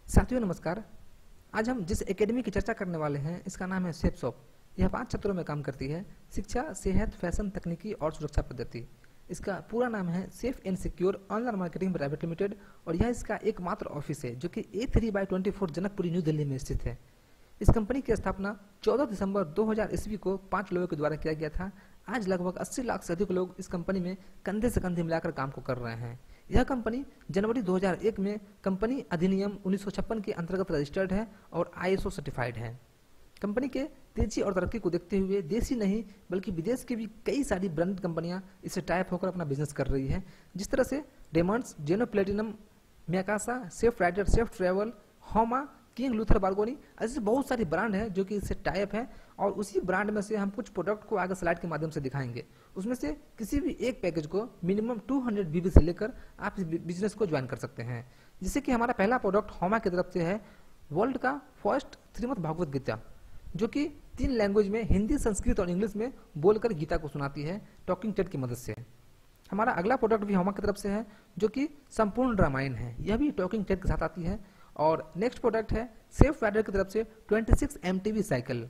साथियों नमस्कार। आज हम जिस एकेडमी की चर्चा करने वाले हैं इसका नाम है सेफ शॉप। यह 5 क्षेत्रों में काम करती है: शिक्षा, सेहत, फैशन, तकनीकी और सुरक्षा पद्धति। इसका पूरा नाम है safe and secure online marketing private limited और यह इसका एकमात्र ऑफिस है जो कि A3/24 जनकपुरी न्यू दिल्ली में स्थित है। इस कंपनी की स्थापना 14 दिसंबर 2000 ईस्वी को 5 लोगों के द्वारा किया गया था। आज लगभग 80 लाख से अधिक लोग इस कंपनी में कंधे से कंधे मिलाकर काम को कर रहे हैं। यह कंपनी जनवरी 2001 में कंपनी अधिनियम 1956 के अंतर्गत रजिस्टर्ड है और ISO सर्टिफाइड है। कंपनी के तेजी और तरक्की को देखते हुए देश ही नहीं बल्कि विदेश की भी कई सारी ब्रांड कंपनियां इससे टाइप होकर अपना बिजनेस कर रही है। जिस तरह से डेमंड्स, जेनो प्लेटिनम, मैकासा, सेफ राइडर, सेफ ट्रेवल, होमा, किंग लूथर बार्गोनी, ऐसे बहुत सारी ब्रांड है जो कि इससे टाइप है और उसी ब्रांड में से हम कुछ प्रोडक्ट को आगे स्लाइड के माध्यम से दिखाएंगे। उसमें से किसी भी एक पैकेज को मिनिमम 200 BB से लेकर आप इस बिजनेस को ज्वाइन कर सकते हैं। जैसे कि हमारा पहला प्रोडक्ट होमा की तरफ से है वर्ल्ड का फर्स्ट श्रीमद् भागवत गीता, जो कि 3 लैंग्वेज में हिंदी, संस्कृत और इंग्लिश में बोलकर गीता को सुनाती है टॉकिंग टेड की मदद से। हमारा अगला प्रोडक्ट भी होमा की तरफ से है जो कि संपूर्ण रामायण है, यह भी टॉकिंग टेड के साथ आती है। और नेक्स्ट प्रोडक्ट है सेफ राइडर की तरफ से 26 MTV साइकिल।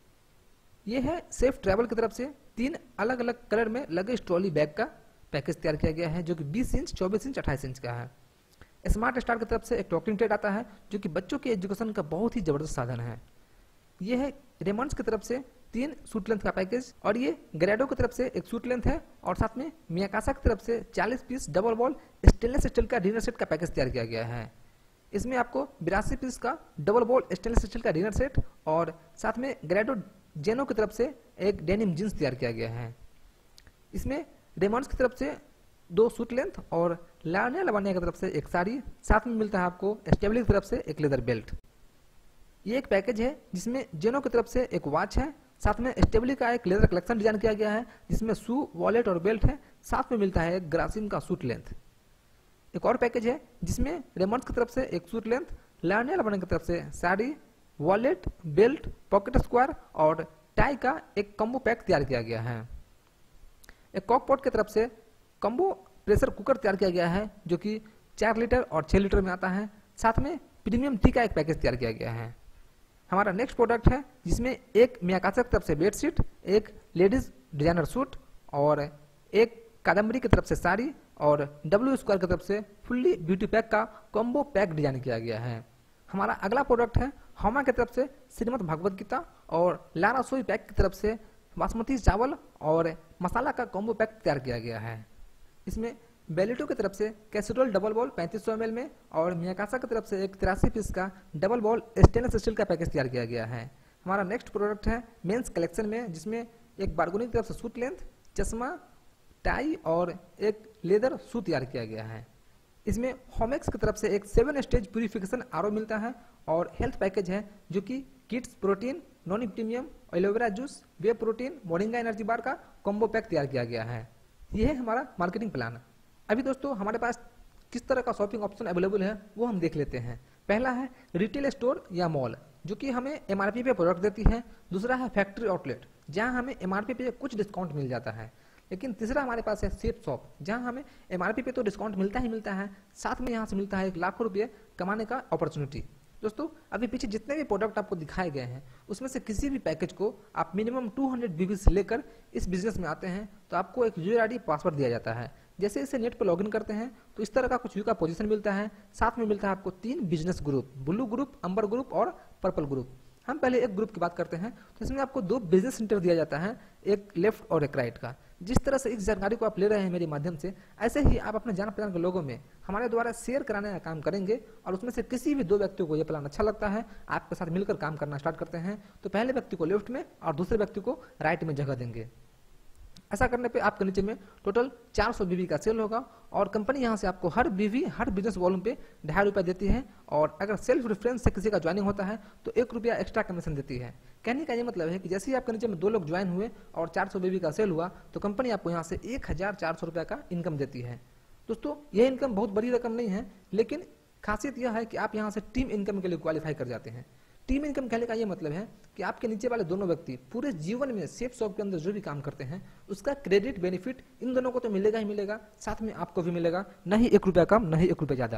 ये है सेफ ट्रैवल की तरफ से 3 अलग अलग कलर में लगे ट्रॉली बैग का पैकेज तैयार किया गया है जो कि 20 इंच, 24 इंच, 28 इंच का है। स्मार्ट स्टार की तरफ से एक टॉकिंग टेड आता है जो कि बच्चों के एजुकेशन का बहुत ही जबरदस्त साधन है। ये है रेमंड्स की तरफ से 3 सूट लेंथ का पैकेज और ये ग्रेडो की तरफ से एक सूट लेंथ है और साथ में मियाकासा की तरफ से 40 piece double wall stainless steel का डिनर सेट का पैकेज तैयार किया गया है। इसमें आपको 82 पीस का डबल वॉल स्टेनलेस स्टील का डिनर सेट और साथ में ग्रेडो जेनो की तरफ से एक डेनिम जींस तैयार किया गया है। इसमें रेमंड्स की तरफ से 2 सूट लेंथ और लावण्या लवानिया की तरफ से एक साड़ी, साथ में मिलता है आपको स्टेबली की तरफ से एक लेदर बेल्ट। ये एक पैकेज है जिसमें जेनो की तरफ से एक वॉच है, साथ में स्टेबली का एक लेदर कलेक्शन डिजाइन किया गया है जिसमें शू, वॉलेट और बेल्ट है, साथ में मिलता है एक ग्रासिम का सूट लेंथ। एक और पैकेज है जिसमें रेमंड्स की तरफ से एक सूट लेंथ, लावण्या लवानिया की तरफ से sari, wallet, belt, pocket square और टाई का एक कॉम्बो पैक तैयार किया गया है। एक कॉकपॉट की तरफ से कॉम्बो प्रेशर कुकर तैयार किया गया है जो कि 4 लीटर और 6 लीटर में आता है, साथ में प्रीमियम टी का एक पैकेज तैयार किया गया है। हमारा नेक्स्ट प्रोडक्ट है जिसमें एक मियाकासा की तरफ से बेडशीट, एक लेडीज डिजाइनर सूट और एक कादम्बरी की तरफ से साड़ी और W स्क्वायर की तरफ से फुल्ली ब्यूटी पैक का कॉम्बो पैक डिजाइन किया गया है। हमारा अगला प्रोडक्ट है होमा की तरफ से श्रीमद् भागवत गीता और ला रसोई पैक की तरफ से बासमती चावल और मसाला का कॉम्बो पैक तैयार किया गया है। इसमें बेलिटो की तरफ से कैसेरोल डबल बॉल 3500 ml में और मियाकासा की तरफ से एक 83 पीस का डबल बॉल स्टेनलेस स्टील का पैकेज तैयार किया गया है। हमारा नेक्स्ट प्रोडक्ट है मेंस कलेक्शन में जिसमें एक बार्गोनी की तरफ से सूट लेंथ, चश्मा, टाई और एक लेदर शू तैयार किया गया है। इसमें होमेक्स की तरफ से एक 7 स्टेज प्यूरिफिकेशन RO मिलता है और हेल्थ पैकेज है जो कि kids protein, non premium, aloe vera juice, whey protein, moringa energy bar का कॉम्बो पैक तैयार किया गया है। यह है हमारा मार्केटिंग प्लान। अभी दोस्तों हमारे पास किस तरह का शॉपिंग ऑप्शन अवेलेबल है वो हम देख लेते हैं। पहला है रिटेल स्टोर या मॉल जो कि हमें MRP पे प्रोडक्ट देती है। दूसरा है फैक्ट्री आउटलेट जहां हमें MRP पे कुछ डिस्काउंट मिल जाता है। लेकिन तीसरा हमारे पास है सेफ शॉप जहां हमें MRP पे तो डिस्काउंट मिलता ही मिलता है, साथ में यहाँ से मिलता है 1 लाख रुपये कमाने का अपॉर्चुनिटी। दोस्तों अभी पीछे जितने भी प्रोडक्ट आपको दिखाए गए हैं उसमें से किसी भी पैकेज को आप मिनिमम 200 BB से लेकर इस बिजनेस में आते हैं तो आपको एक यूजर ID पासवर्ड दिया जाता है। जैसे इसे नेट पर लॉगिन करते हैं तो इस तरह का कुछ व्यू का पोजीशन मिलता है, साथ में मिलता है आपको 3 business group, blue group, amber group और पर्पल ग्रुप। हम पहले एक ग्रुप की बात करते हैं तो इसमें आपको 2 बिजनेस सेंटर दिया जाता है, एक लेफ्ट और एक राइट का। जिस तरह से इस जानकारी को आप ले रहे हैं मेरे माध्यम से, ऐसे ही आप अपने जान पहचान के लोगों में हमारे द्वारा शेयर कराने का काम करेंगे और उसमें से किसी भी 2 व्यक्तियों को यह प्लान अच्छा लगता है, आपके साथ मिलकर काम करना स्टार्ट करते हैं तो पहले व्यक्ति को लेफ्ट में और दूसरे व्यक्ति को राइट में जगह देंगे। ऐसा करने पे आपके नीचे में टोटल 400 BB का सेल होगा और कंपनी यहाँ से आपको हर BB हर बिजनेस वॉल्यूम पे 2.5 रुपया देती है और अगर सेल्फ रेफरेंस से किसी का ज्वाइनिंग होता है तो 1 रुपया एक्स्ट्रा कमीशन देती है। कहने का ये मतलब है कि जैसे ही आपके नीचे में 2 लोग ज्वाइन हुए और 400 BB का सेल हुआ तो कंपनी आपको यहाँ से 1400 रुपया का इनकम देती है। दोस्तों यह इनकम बहुत बड़ी रकम नहीं है, लेकिन खासियत यह है कि आप यहाँ से टीम इनकम के लिए क्वालिफाई कर जाते हैं। टीम इनकम कहने का ये मतलब है कि आपके नीचे वाले दोनों व्यक्ति पूरे जीवन में सेफ शॉप के अंदर जो भी काम करते हैं उसका क्रेडिट बेनिफिट इन दोनों को तो मिलेगा ही मिलेगा, साथ में आपको भी मिलेगा, न ही 1 रुपया कम न ही 1 रुपया ज्यादा।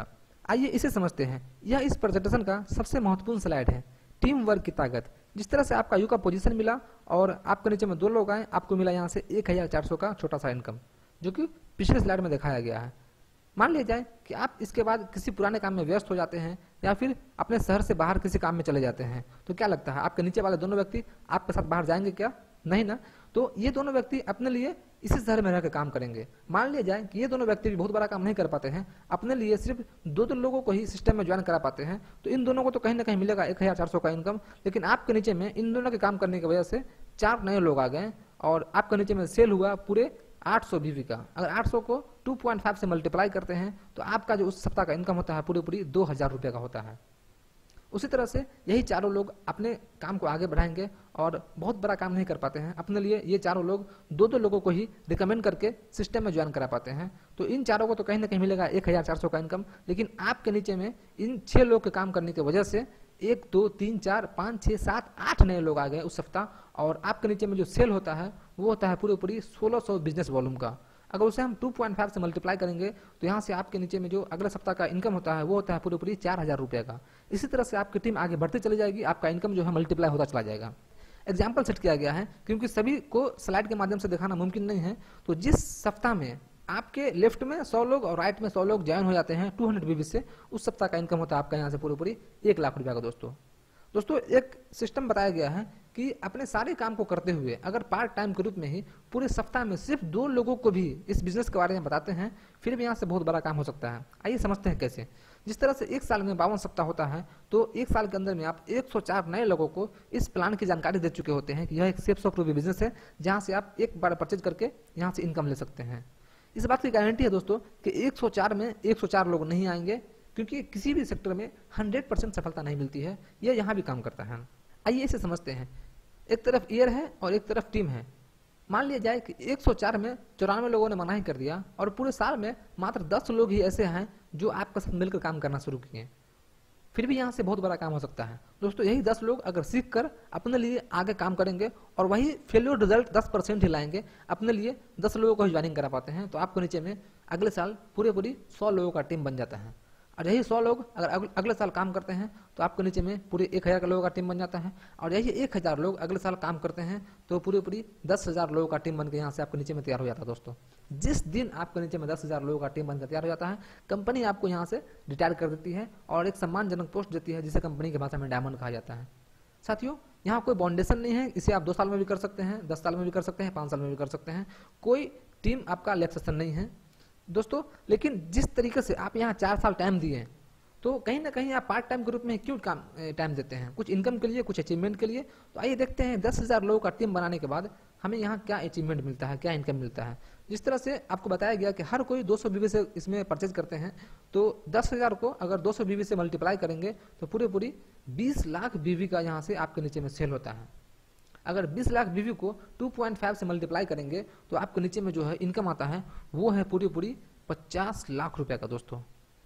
आइए इसे समझते हैं। यह इस प्रेजेंटेशन का सबसे महत्वपूर्ण स्लाइड है, टीम वर्क की ताकत। जिस तरह से आपका यू का पोजीशन मिला और आपके नीचे में 2 लोग आए, आपको मिला यहाँ से 1400 का छोटा सा इनकम, जो कि पिछले स्लाइड में दिखाया गया है। मान लिया जाए कि आप इसके बाद किसी पुराने काम में व्यस्त हो जाते हैं या फिर अपने शहर से बाहर किसी काम में चले जाते हैं, तो क्या लगता है आपके नीचे वाले दोनों व्यक्ति आपके साथ बाहर जाएंगे क्या? नहीं ना। तो ये दोनों व्यक्ति अपने लिए इसी शहर में रहकर काम करेंगे। मान लिया जाए कि ये दोनों व्यक्ति भी बहुत बड़ा काम नहीं कर पाते हैं, अपने लिए सिर्फ 2 लोगों को ही सिस्टम में ज्वाइन करा पाते हैं, तो इन दोनों को तो कहीं ना कहीं मिलेगा 1400 का इनकम। लेकिन आपके नीचे में इन दोनों के काम करने की वजह से 4 नए लोग आ गए और आपके नीचे में सेल हुआ पूरे 800 बीवी का। अगर 800 को 2.5 से मल्टीप्लाई करते हैं तो आपका जो उस सप्ताह का इनकम होता है पूरी 2000 रुपये का होता है। उसी तरह से यही चारों लोग अपने काम को आगे बढ़ाएंगे और बहुत बड़ा काम नहीं कर पाते हैं, अपने लिए ये चारों लोग 2 लोगों को ही रिकमेंड करके सिस्टम में ज्वाइन करा पाते हैं। तो इन चारों को तो कहीं ना कहीं मिलेगा 1400 का इनकम। लेकिन आपके नीचे में इन 6 लोग के काम करने की वजह से 1 2 3 4 5 6 7 8 नए लोग आ गए उस सप्ताह, और आपके नीचे में जो सेल होता है वो होता है पूरी 1600 बिजनेस वॉल्यूम का। अगर उसे हम 2.5 से मल्टीप्लाई करेंगे तो यहाँ से आपके नीचे में जो अगले सप्ताह का इनकम होता है वो होता है पूरी 4000 रुपये का। इसी तरह से आपकी टीम आगे बढ़ती चली जाएगी, आपका इनकम जो है मल्टीप्लाई होता चला जाएगा। एग्जाम्पल सेट किया गया है क्योंकि सभी को स्लाइड के माध्यम से दिखाना मुमकिन नहीं है। तो जिस सप्ताह में आपके लेफ्ट में 100 लोग और राइट में 100 लोग ज्वाइन हो जाते हैं 200 बीवी से, उस सप्ताह का इनकम होता है आपका यहाँ से पूरी 1 लाख रुपया का। दोस्तों एक सिस्टम बताया गया है कि अपने सारे काम को करते हुए अगर पार्ट टाइम के रूप में ही पूरे सप्ताह में सिर्फ 2 लोगों को भी इस बिजनेस के बारे में बताते हैं, फिर भी यहाँ से बहुत बड़ा काम हो सकता है। आइए समझते हैं कैसे। जिस तरह से 1 साल में 52 सप्ताह होता है, तो 1 साल के अंदर में आप 104 नए लोगों को इस प्लान की जानकारी दे चुके होते हैं कि यह एक सेफ ऑफ रूबी बिजनेस है, जहाँ से आप एक बार परचेज करके यहाँ से इनकम ले सकते हैं। इस बात की गारंटी है दोस्तों कि 104 में 104 लोग नहीं आएंगे, क्योंकि किसी भी सेक्टर में 100% सफलता नहीं मिलती है। यह यहाँ भी काम करता है। आइए इसे समझते हैं। एक तरफ ईयर है और एक तरफ टीम है। मान लिया जाए कि 104 में 94 लोगों ने मना ही कर दिया और पूरे साल में मात्र 10 लोग ही ऐसे हैं जो आपके साथ मिलकर काम करना शुरू किए, फिर भी यहाँ से बहुत बड़ा काम हो सकता है। दोस्तों यही 10 लोग अगर सीख कर अपने लिए आगे काम करेंगे और वही फेल्योर रिजल्ट 10% ही लाएंगे, अपने लिए 10 लोगों को ज्वाइनिंग करा पाते हैं, तो आपको नीचे में अगले साल पूरी 100 लोगों का टीम बन जाता है। और यही 100 लोग अगर अगले साल काम करते हैं तो आपके नीचे में पूरे 1000 लोगों का टीम बन जाता है। और यही 1000 लोग अगले साल काम करते हैं तो पूरी 10,000 लोगों का टीम बनकर यहाँ से आपके नीचे में तैयार हो जाता है। दोस्तों जिस दिन आपके नीचे में 10,000 लोगों का टीम बनकर तैयार हो जाता है, कंपनी आपको यहाँ से रिटायर कर देती है और एक सम्मानजनक पोस्ट देती है, जिसे कंपनी की भाषा में डायमंड कहा जाता है। साथियों यहाँ कोई बाउंडेशन नहीं है, इसे आप 2 साल में भी कर सकते हैं, 10 साल में भी कर सकते हैं, 5 साल में भी कर सकते हैं, कोई टीम आपका रिलैक्सेशन नहीं है दोस्तों। लेकिन जिस तरीके से आप यहाँ 4 साल टाइम दिए, तो कहीं ना कहीं आप पार्ट टाइम के रूप में क्यों टाइम देते हैं? कुछ इनकम के लिए, कुछ अचीवमेंट के लिए। तो आइए देखते हैं 10,000 लोगों का टीम बनाने के बाद हमें यहाँ क्या अचीवमेंट मिलता है, क्या इनकम मिलता है। जिस तरह से आपको बताया गया कि हर कोई 200 बीवी से इसमें परचेज करते हैं, तो 10,000 को अगर 200 बीवी से मल्टीप्लाई करेंगे तो पूरी 20 लाख बीवी का यहाँ से आपके नीचे में सेल होता है। अगर 20 लाख बीवी को 2.5 से मल्टीप्लाई करेंगे तो आपके नीचे में जो है इनकम आता है वो है पूरी 50 लाख रुपये का। दोस्तों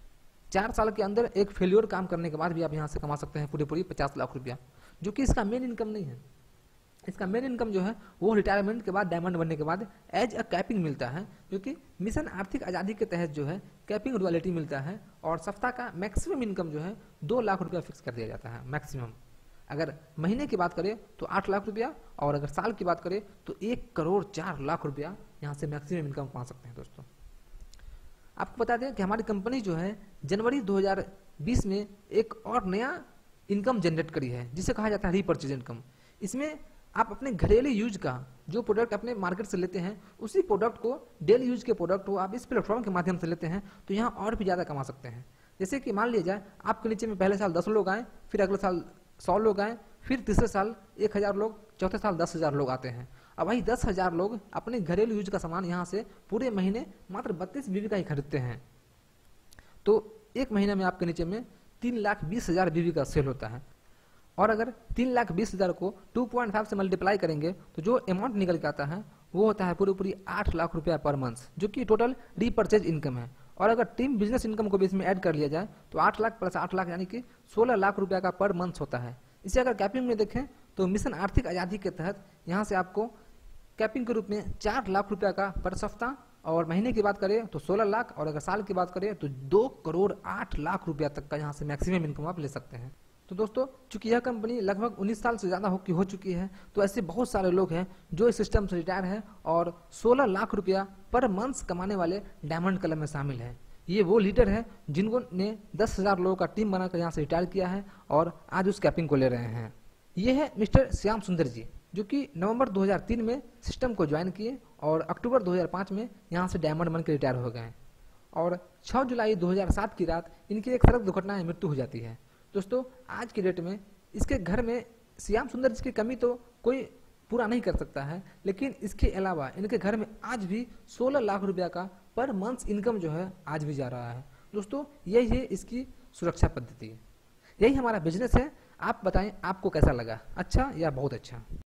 4 साल के अंदर एक फेल्योर काम करने के बाद भी आप यहाँ से कमा सकते हैं पूरी 50 लाख रुपया, जो कि इसका मेन इनकम नहीं है। इसका मेन इनकम जो है वो रिटायरमेंट के बाद, डायमंड बनने के बाद एज अ कैपिंग मिलता है, जो कि मिशन आर्थिक आज़ादी के तहत जो है कैपिंग रॉयल्टी मिलता है। और सप्ताह का मैक्सिमम इनकम जो है 2 लाख रुपया फिक्स कर दिया जाता है मैक्सिमम। अगर महीने की बात करें तो 8 लाख रुपया, और अगर साल की बात करें तो 1,04,00,000 रुपया यहाँ से मैक्सिमम इनकम कमा सकते हैं। दोस्तों आपको बता दें कि हमारी कंपनी जो है जनवरी 2020 में एक और नया इनकम जनरेट करी है, जिसे कहा जाता है रीपर्चेज इनकम। इसमें आप अपने घरेलू यूज का जो प्रोडक्ट अपने मार्केट से लेते हैं, उसी प्रोडक्ट को, डेली यूज के प्रोडक्ट को आप इस प्लेटफॉर्म के माध्यम से लेते हैं, तो यहाँ और भी ज़्यादा कमा सकते हैं। जैसे कि मान लिया जाए आपके नीचे में पहले साल 10 लोग आए, फिर अगले साल 100 लोग आए, फिर तीसरे साल 1,000 लोग, चौथे साल 10,000 लोग आते हैं। अब वही 10,000 लोग अपने घरेलू यूज का सामान यहाँ से पूरे महीने मात्र 32 बीवी का ही खरीदते हैं, तो एक महीने में आपके नीचे में 3,20,000 बीवी का सेल होता है। और अगर 3,20,000 को 2.5 से मल्टीप्लाई करेंगे तो जो अमाउंट निकल के आता है वो होता है पूरी 8 लाख रुपया पर मंथ, जो कि टोटल रीपर्चेज इनकम है। और अगर टीम बिजनेस इनकम को भी इसमें ऐड कर लिया जाए तो 8 लाख प्लस 8 लाख यानी कि 16 लाख रुपया का पर मंथ होता है। इसे अगर कैपिंग में देखें तो मिशन आर्थिक आज़ादी के तहत यहाँ से आपको कैपिंग के रूप में 4 लाख रुपया का पर सप्ताह और महीने की बात करें तो 16 लाख, और अगर साल की बात करें तो 2,08,00,000 रुपया तक का यहाँ से मैक्सिमम इनकम आप ले सकते हैं। तो दोस्तों, चूंकि यह कंपनी लगभग 19 साल से ज़्यादा हो चुकी है, तो ऐसे बहुत सारे लोग हैं जो इस सिस्टम से रिटायर हैं और 16 लाख रुपया पर मंथ कमाने वाले डायमंड क्लब में शामिल हैं। ये वो लीडर है जिन्होंने 10,000 लोगों का टीम बनाकर यहाँ से रिटायर किया है और आज उस कैपिंग को ले रहे हैं। ये है मिस्टर श्याम सुंदर जी, जो कि नवंबर 2003 में सिस्टम को ज्वाइन किए और अक्टूबर 2005 में यहाँ से डायमंड बन के रिटायर हो गए और 6 जुलाई 2007 की रात इनकी एक सड़क दुर्घटना में मृत्यु हो जाती है। दोस्तों, आज की डेट में इसके घर में श्याम सुंदर जी की कमी तो कोई पूरा नहीं कर सकता है, लेकिन इसके अलावा इनके घर में आज भी 16 लाख रुपया का पर मंथ इनकम जो है आज भी जा रहा है। दोस्तों, यही है इसकी सुरक्षा पद्धति, यही हमारा बिजनेस है। आप बताएं आपको कैसा लगा, अच्छा या बहुत अच्छा।